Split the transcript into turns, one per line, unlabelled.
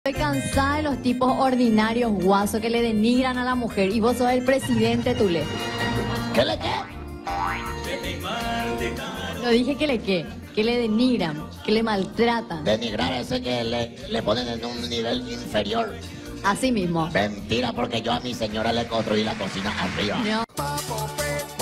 Estoy cansada de los tipos ordinarios, guasos, que le denigran a la mujer. Y vos sos el presidente, Tule.
¿Qué le qué?
No dije que le qué, que le denigran, que le maltratan.
Denigrar ese que le ponen en un nivel inferior.
Así mismo.
Mentira, porque yo a mi señora le construí la cocina arriba.
No.